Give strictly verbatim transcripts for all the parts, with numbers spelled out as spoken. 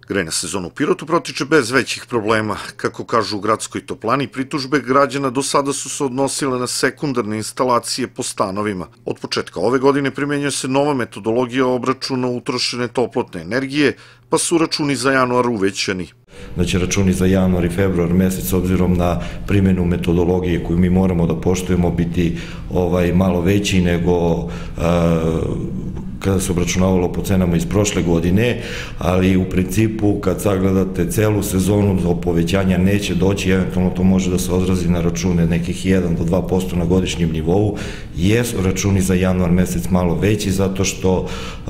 Grejna sezona u Pirotu protiče bez većih problema. Kako kažu u gradskoj toplani, pritužbe građana do sada su se odnosile na sekundarne instalacije po stanovima. Od početka ove godine primjenjuje se nova metodologija obračuna utrošene toplotne energije, pa su računi za januar uvećani. Da će računi za januar i februar mesec, s obzirom na primjenu metodologije koju mi moramo da poštujemo, biti malo veći nego kada se obračunavalo po cenama iz prošle godine, ali u principu kad sagledate celu sezonu do povećanja neće doći, eventualno to može da se odrazi na račune nekih jedan do dva posto na godišnjem nivou. Jesu računi za januar mesec malo veći zato što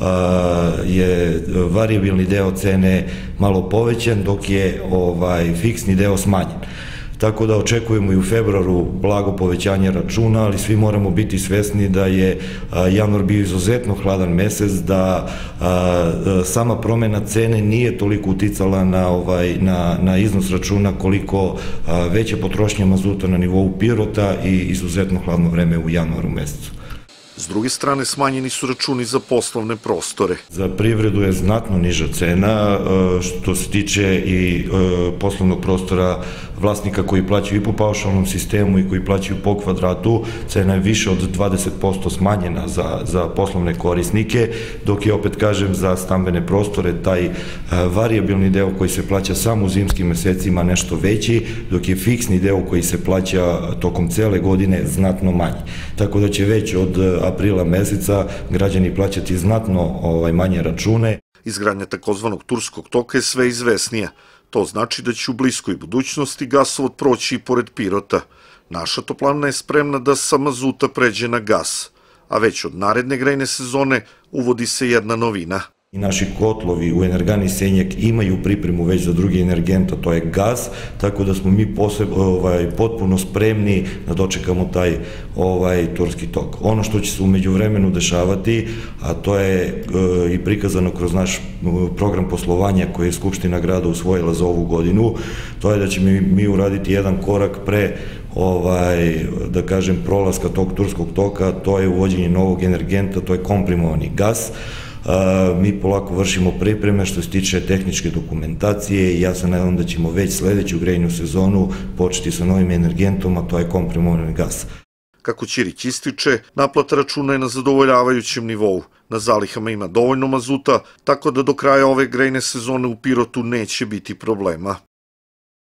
je varijabilni deo cene malo povećan, dok je fiksni deo smanjen. Tako da očekujemo i u februaru blago povećanje računa, ali svi moramo biti svesni da je januar bio izuzetno hladan mesec, da sama promena cene nije toliko uticala na iznos računa koliko veća potrošnja mazuta na nivou Pirota i izuzetno hladno vreme u januaru mesecu. S druge strane, smanjeni su računi za poslovne prostore. Za privredu je znatno niža cena, što se tiče i poslovnog prostora vlasnika koji plaćaju i po paušalnom sistemu i koji plaćaju po kvadratu. Cena je više od dvadeset posto smanjena za poslovne korisnike, dok je, opet kažem, za stambene prostore taj varijabilni deo koji se plaća samo u zimskim mesecima nešto veći, dok je fiksni deo koji se plaća tokom cele godine znatno manji. Tako da će već od aprila meseca građani plaćati znatno manje račune. Izgradnja takozvanog Turskog toka je sve izvesnija. To znači da će u bliskoj budućnosti gasovod proći i pored Pirota. Naša toplana je spremna da sa mazuta pređe na gas, a već od naredne grejne sezone uvodi se jedna novina. I naši kotlovi u Energani Senjak imaju pripremu već za drugi energent, a to je gas, tako da smo mi potpuno spremni da dočekamo taj Turski tok. Ono što će se umeđu vremenu dešavati, a to je i prikazano kroz naš program poslovanja koji je Skupština grada usvojila za ovu godinu, to je da ćemo mi uraditi jedan korak pre da kažem prolaska tog Turskog toka, to je uvođenje novog energenta, to je komprimovani gas. Mi polako vršimo pripreme što se tiče tehničke dokumentacije i ja se nadam da ćemo već sledeću grejnu sezonu početi sa novim energentom, a to je komprimovani gas. Kako Ćirić ističe, naplata računa je na zadovoljavajućem nivou. Na zalihama ima dovoljno mazuta, tako da do kraja ove grejne sezone u Pirotu neće biti problema.